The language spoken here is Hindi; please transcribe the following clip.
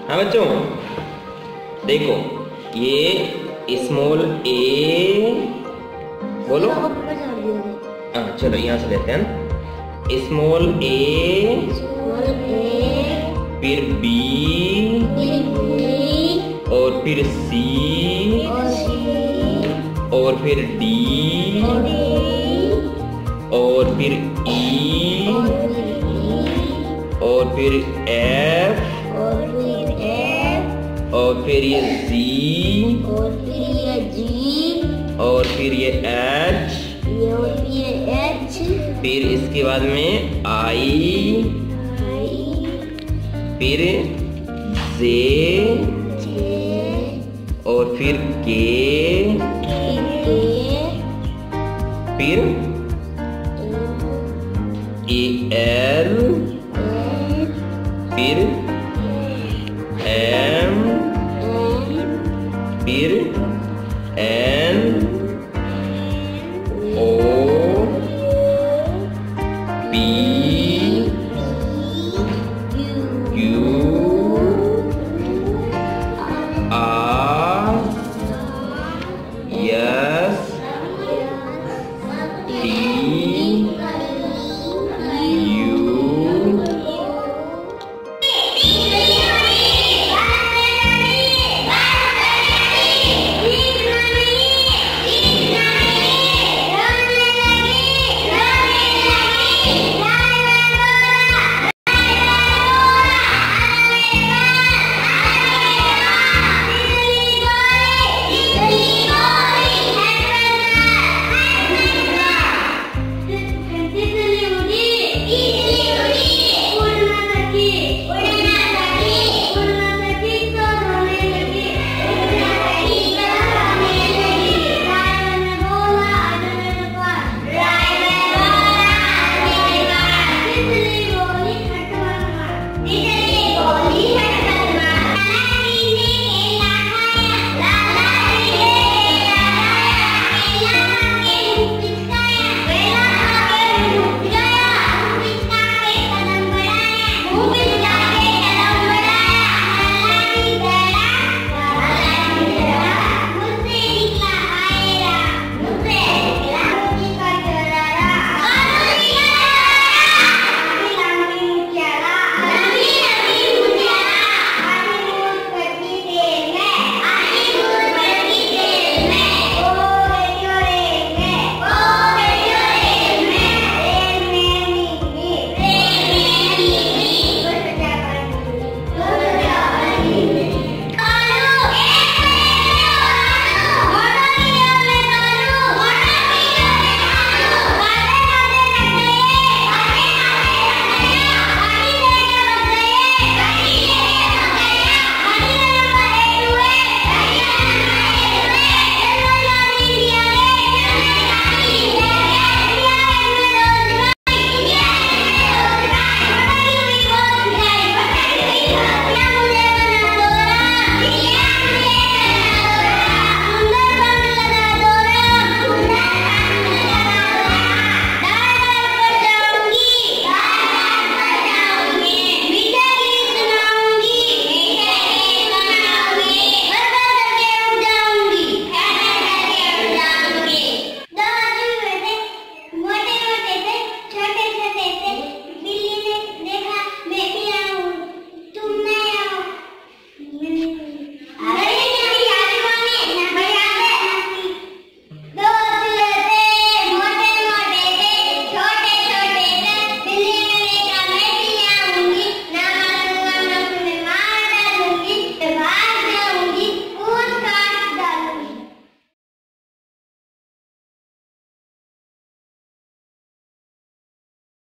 हाँ बच्चों, देखो ये स्मॉल ए, बोलो। हाँ चलो यहाँ से लेते हैं। स्मॉल ए, फिर बी, और फिर सी, और फिर डी, और फिर ई, और फिर एफ, और फिर ये जी, और फिर ये एच, फिर इसके बाद में आई, फिर जे, और फिर के, फिर